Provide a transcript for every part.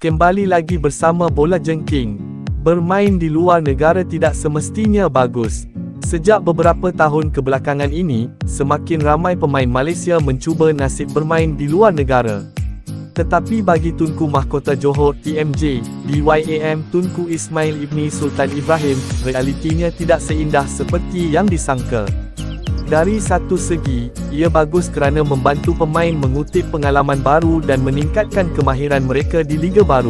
Kembali lagi bersama Bola Jengking. Bermain di luar negara tidak semestinya bagus. Sejak beberapa tahun kebelakangan ini, semakin ramai pemain Malaysia mencuba nasib bermain di luar negara. Tetapi bagi Tunku Mahkota Johor TMJ, DYAM Tunku Ismail Ibni Sultan Ibrahim, realitinya tidak seindah seperti yang disangka. Dari satu segi, ia bagus kerana membantu pemain mengutip pengalaman baru dan meningkatkan kemahiran mereka di liga baru.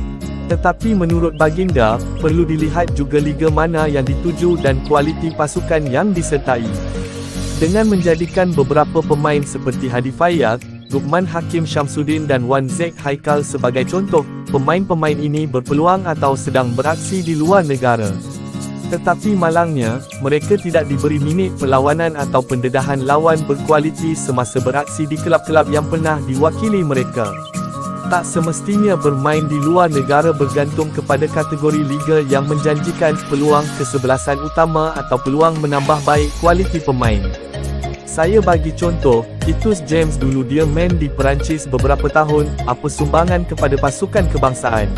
Tetapi menurut baginda, perlu dilihat juga liga mana yang dituju dan kualiti pasukan yang disertai. Dengan menjadikan beberapa pemain seperti Hadi Fayyad, Luqman Hakim Syamsuddin dan Wan Zek Haikal sebagai contoh, pemain-pemain ini berpeluang atau sedang beraksi di luar negara. Tetapi malangnya, mereka tidak diberi minit perlawanan atau pendedahan lawan berkualiti semasa beraksi di kelab-kelab yang pernah diwakili mereka. Tak semestinya bermain di luar negara bergantung kepada kategori liga yang menjanjikan peluang kesebelasan utama atau peluang menambah baik kualiti pemain. Saya bagi contoh, Titus James dulu dia main di Perancis beberapa tahun, apa sumbangan kepada pasukan kebangsaan.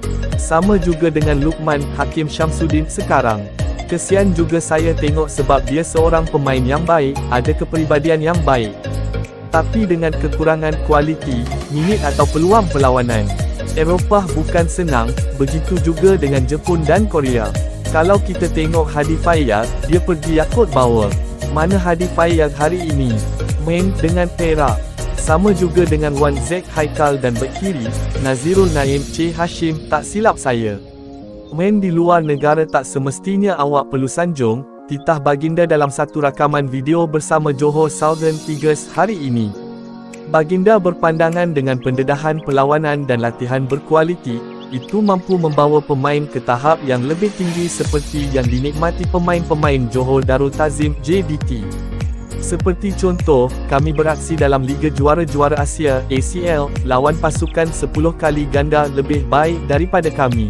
Sama juga dengan Luqman Hakim Syamsuddin sekarang. Kesian juga saya tengok sebab dia seorang pemain yang baik, ada kepribadian yang baik. Tapi dengan kekurangan kualiti, minit atau peluang perlawanan. Eropah bukan senang, begitu juga dengan Jepun dan Korea. Kalau kita tengok Hadi Fayyad, dia pergi Yakult Bauer. Mana Hadi Fayyad hari ini? Main dengan Perak. Sama juga dengan Wan Zek Haikal dan bek kiri, Nazirul Naim C. Hashim, tak silap saya. Main di luar negara tak semestinya awak perlu sanjung, titah baginda dalam satu rakaman video bersama Johor Southern Tigers hari ini. Baginda berpandangan dengan pendedahan perlawanan dan latihan berkualiti, itu mampu membawa pemain ke tahap yang lebih tinggi seperti yang dinikmati pemain-pemain Johor Darul Ta'zim JDT. Seperti contoh, kami beraksi dalam Liga Juara-Juara Asia ACL, lawan pasukan 10 kali ganda lebih baik daripada kami.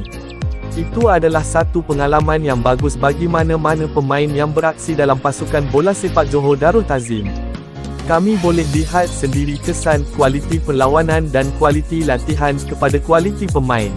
Itu adalah satu pengalaman yang bagus bagi mana-mana pemain yang beraksi dalam pasukan bola sepak Johor Darul Ta'zim. Kami boleh lihat sendiri kesan kualiti perlawanan dan kualiti latihan kepada kualiti pemain.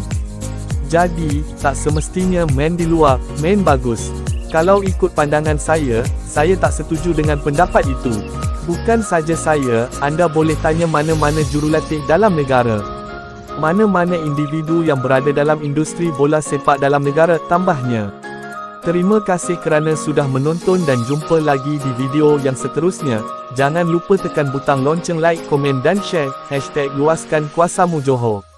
Jadi, tak semestinya main di luar, main bagus. Kalau ikut pandangan saya tak setuju dengan pendapat itu. Bukan saja saya, anda boleh tanya mana-mana jurulatih dalam negara. Mana-mana individu yang berada dalam industri bola sepak dalam negara, tambahnya. Terima kasih kerana sudah menonton dan jumpa lagi di video yang seterusnya. Jangan lupa tekan butang lonceng like, komen dan share. #luaskan kuasamu Johor.